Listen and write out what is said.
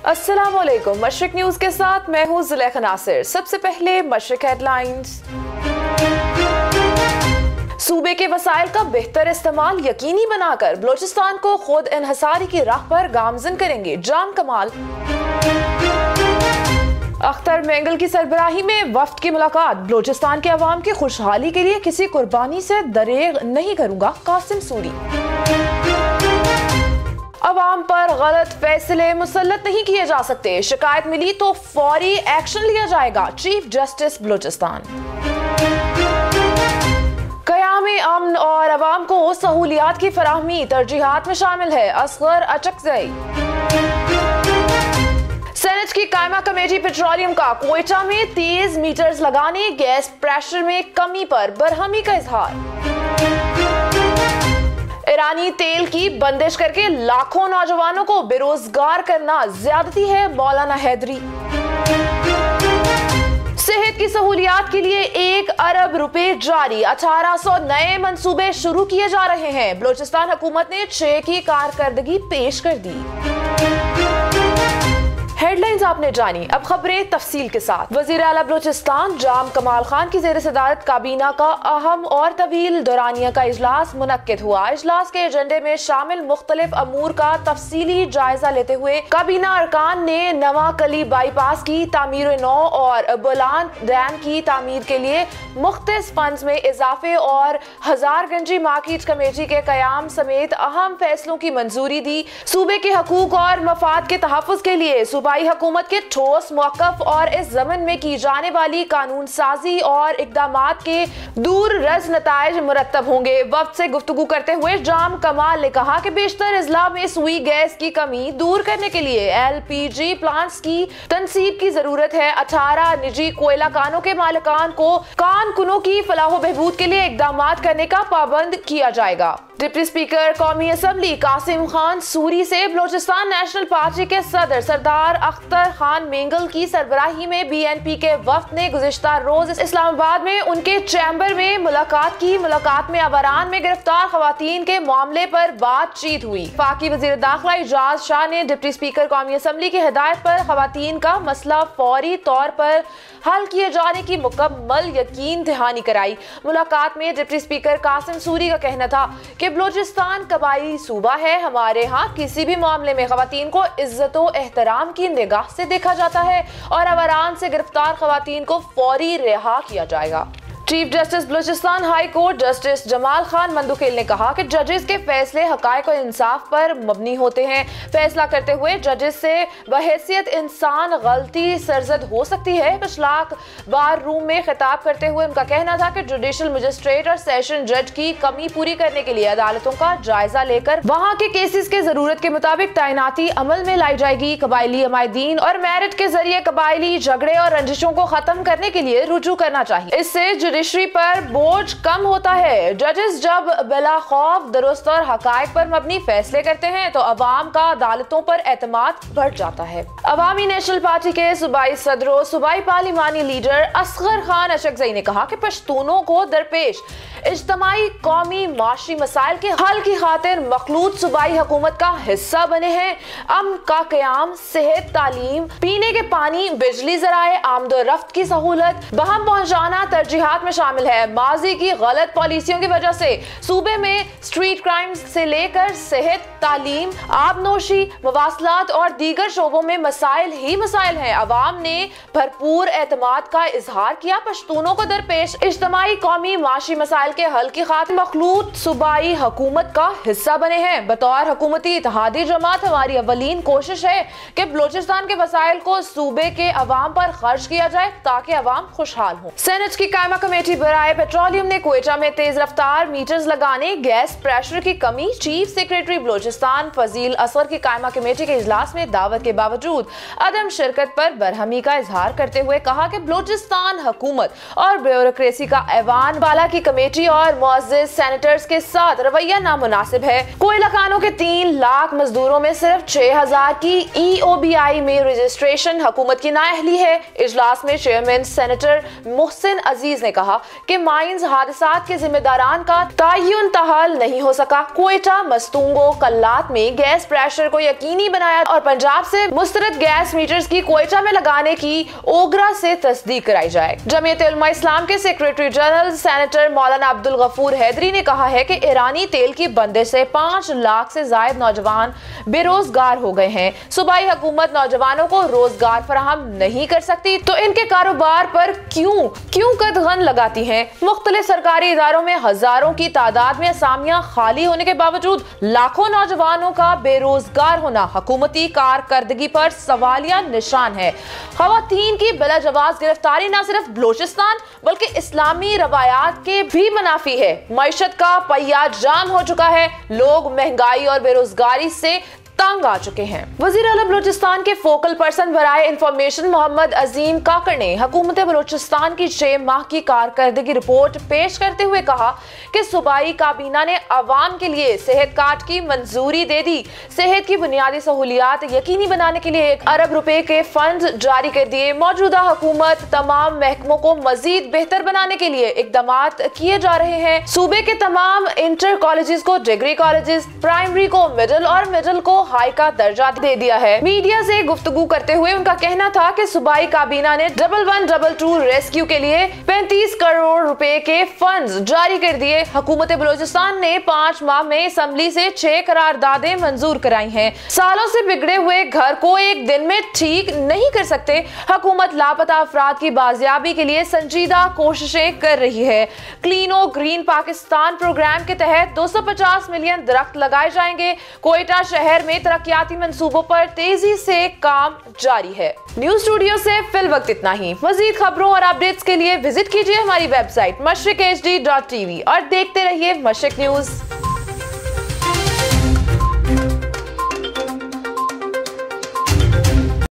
अस्सलाम वालेकुम। मशरिक न्यूज के साथ मैं हूँ जुलेखा नासिर। सबसे पहले मशरिक हेडलाइंस। सूबे के वसाइल का बेहतर इस्तेमाल यकीनी बनाकर बलोचिस्तान को खुद इन्हसारी की राह पर गामजन करेंगे जाम कमाल। अख्तर मेंगल की सरबराही में वफ्द की मुलाकात। बलोचिस्तान के अवाम की खुशहाली के लिए किसी कुर्बानी से दरेग नहीं करूंगा, कासिम सूरी। अवाम पर गलत फैसले मुसल्लत नहीं किए जा सकते, शिकायत मिली तो फौरी एक्शन लिया जाएगा, चीफ जस्टिस बलोचिस्तान। क़याम अमन और अवाम को सहूलियात की फराहमी तरजीहात में शामिल है, असगर अचकज़ई। सेनेट की कायमा कमेटी पेट्रोलियम का कोयटा में 30 मीटर्स लगाने, गैस प्रेशर में कमी पर बरहमी का इजहार। ईरानी तेल की बंदिश करके लाखों नौजवानों को बेरोजगार करना ज्यादती है, मौलाना हैदरी। सेहत की सहूलियात के लिए 1 अरब रुपए जारी, 1800 नए मंसूबे शुरू किए जा रहे हैं। बलोचिस्तान हुकूमत ने 6 की कारकर्दगी पेश कर दी। हेडलाइंस आपने जानी, अब खबरें तफसील के साथ। वजीर आला बलोचिस्तान जाम कमाल खान की जेर सदारत काबीना का अहम और तवील दौरानिया का इजलास मुनक्किद हुआ। इजलास के एजेंडे में शामिल मुख्तलिफ अमूर का तफसीली जायजा लेते हुए काबीना अरकान ने नवा कली बाईपास की तामीर नौ और बोलान डैम की तामीर के लिए मुख्तलिफ फंड्स में इजाफे और हजारगंजी मार्केट कमेटी के कयाम समेत अहम फैसलों की मंजूरी दी। सूबे के हकूक और मफाद के तहफ़्फ़ुज़ के लिए सूबाई हुकूमत के ठोस मौक़िफ़ और इस ज़मन में की जाने वाली कानून साजी और इक़दामात के दूर रस नताइज मुरत्तब होंगे। वक्त से गुफ्तगू करते हुए जाम कमाल ने कहा कि बेशतर अज़ला में सुई गैस की कमी दूर करने के लिए LPG प्लांट्स की तनसीब की जरूरत है। 18 निजी कोयला कानों के मालिकान को कान कुनों की फलाह बहबूद के लिए इक़दामात करने का पाबंद किया जाएगा। डिप्टी स्पीकर कौमी असम्बली कासिम खान सूरी से बलोचिस्तान नेशनल पार्टी के सदर सरदार अख्तर खान मेंगल की सरबराही में BNP के वफ्द ने गुज़िश्ता रोज इस्लामाबाद में उनके चैम्बर में मुलाकात की। मुलाकात में अवारान में गिरफ्तार खवातीन के मामले पर बातचीत हुई। पाकी वज़ीर दाखिला इजाज शाह ने डिप्टी स्पीकर कौमी असम्बली की हिदायत पर खवातीन का मसला फौरी तौर पर हल किए जाने की मुकम्मल यकीन दहानी कराई। मुलाकात में डिप्टी स्पीकर कासिम सूरी का कहना था कि बलोचिस्तान कबायली सूबा है, हमारे यहाँ किसी भी मामले में खवातीन को इज्जत व एहतराम की निगाह से देखा जाता है और अवारान से गिरफ्तार खवातीन को फौरी रिहा किया जाएगा। Chief justice Balochistan high court justice Jamal Khan Mandokhel ने कहा कि जजेस के फैसले हकायक और इंसाफ पर मबनी होते हैं। फैसला करते हुए जजेस से बहैसियत इंसान गलती सरजद हो सकती है। इशलाक बार रूम में खिताब करते हुए उनका कहना था कि जुडिशल मजिस्ट्रेट और सेशन जज की कमी पूरी करने के लिए अदालतों का जायजा लेकर वहाँ के केसेस के जरूरत के मुताबिक तैनाती अमल में लाई जाएगी। कबायली अमायदीन और मैरिट के जरिए कबायली झगड़े और रंजिशों को खत्म करने के लिए रुजू करना चाहिए। इससे जुडिशरी पर बोझ कम होता है। जजेस जब बिला खौफ दुरुस्त और हकायक पर मबनी फैसले करते हैं तो अवाम का अदालतों पर एतमाद बढ़ जाता है। अवामी नेशनल पार्टी के सूबाई सदर सूबाई पार्लिमानी लीडर असगर खान अचकज़ई ने कहा कि पश्तूनों को दरपेश इज्तमाई कौमी माशी मसाइल के हल की खातिर मखलूत सूबाई हुकूमत का हिस्सा बने हैं। अमन का क़याम, सेहत, तालीम, पीने के पानी, बिजली, ज़राए, आमदोरफ्त की सहूलत बहम पहुँचाना तरजीहात में शामिल है। माजी की गलत पॉलिसियों की वजह से सूबे में स्ट्रीट क्राइम से लेकर सेहत, तालीम, आबनोशी, मवासलात और दीगर शोबों में मसाइल ही मसाइल हैं। अवाम ने भरपूर एतमाद का इजहार किया। पश्तूनों को दरपेश इज्तमाई कौमी माशी मसाइल के हल की खातिर मखलूत सूबाई हुकूमत का हिस्सा बने हैं। बतौर हुकूमती इत्तेहादी जमात हमारी अवलीन कोशिश है कि बलोचिस्तान के वसाइल को सूबे के अवाम पर खर्च किया जाए ताकि अवाम खुशहाल हो। सेनेट की कायमा कमेटी बराए पेट्रोलियम ने कोयटा में तेज रफ्तार मीटर्स लगाने, गैस प्रेशर की कमी। चीफ सेक्रेटरी बलोचिस्तान फजील असगर की कायमा कमेटी के इजलास में दावत के बावजूद अदम शिरकत पर बरहमी का इजहार करते हुए कहा कि बलोचिस्तान हुकूमत और ब्यूरोक्रेसी का ऐवान बाला की कमेटी और मुअज़्ज़िज़ सेनेटर्स के साथ रवैया नामुनासिब है। कोयला खानों के 3 लाख मजदूरों में सिर्फ 6000 की EOBI में रजिस्ट्रेशन हुकूमत की नाअहली है। इजलास में चेयरमैन सेनेटर मोहसिन अजीज ने कहा कि माइंस हादसात के जिम्मेदारान का तयन तहल नहीं हो सका। कोयटा, मस्तूंगो, महल्लात में गैस प्रेशर को यकीनी बनाया और पंजाब से मुस्तरद गैस मीटर्स की क्वेटा में लगाने की ओगरा से तस्दीक कराई जाए। जमीयत उलमा इस्लाम के सेक्रेटरी जनरल सेनेटर मौलाना अब्दुल गफूर हैदरी ने कहा है कि ईरानी तेल की बंदिश से 5 लाख से ज्यादा नौजवान बेरोजगार हो गए हैं। सूबाई हुकूमत नौजवानों को रोजगार फराहम नहीं कर सकती तो इनके कारोबार पर क्यों कदगन लगाती है। मुख्तलिफ सरकारी इदारों में हजारों की तादाद में असामियां खाली होने के बावजूद लाखों नौजवानों का बेरोजगार होना हुकूमती कारकर्दगी पर सवालिया निशान है। खवातीन की बिला जवाज गिरफ्तारी न सिर्फ बलोचिस्तान बल्कि इस्लामी रवायात के भी मुनाफी है। मईशत का पहिया जाम हो चुका है। लोग महंगाई और बेरोजगारी से तंग आ चुके हैं। वजीर आला बलूचिस्तान के फोकल पर्सन बराए इंफॉर्मेशन मोहम्मद अजीम काकर ने हुकूमत बलूचिस्तान की 6 माह की कारकर्दगी रिपोर्ट पेश करते हुए कहा कि सूबाई काबीना ने अवाम के लिए सेहत कार्ड की मंजूरी दे दी। सेहत की बुनियादी सहूलियात यकीनी बनाने के लिए 1 अरब रुपए के फंड जारी कर दिए। मौजूदा हुकूमत तमाम महकमों को मजीद बेहतर बनाने के लिए इकदामात किए जा रहे हैं। सूबे के तमाम इंटर कॉलेजेस को डिग्री कॉलेजेस, प्राइमरी को मिडिल और मिडिल को हाई का दर्जा दे दिया है। मीडिया से गुफ्तगू करते हुए उनका कहना था कि सूबाई काबीना ने 1122 रेस्क्यू के लिए 35 करोड़ रुपए के फंड्स जारी कर दिए। हुकूमत बलूचिस्तान ने 5 माह में असम्बली से 6 करारदादें मंजूर कराई हैं। सालों से बिगड़े हुए घर को एक दिन में ठीक नहीं कर सकते। हुकूमत लापता अफराद की बाजियाबी के लिए संजीदा कोशिशें कर रही है। क्लीनो ग्रीन पाकिस्तान प्रोग्राम के तहत 250 मिलियन दरख्त लगाए जाएंगे। कोयटा शहर में तरक्याती मंसूबों पर तेजी से काम जारी है। न्यूज स्टूडियो से फिल वक्त इतना ही। मजीद खबरों और अपडेट्स के लिए विजिट कीजिए हमारी वेबसाइट mashriqhd.tv और देखते रहिए मशरिक न्यूज।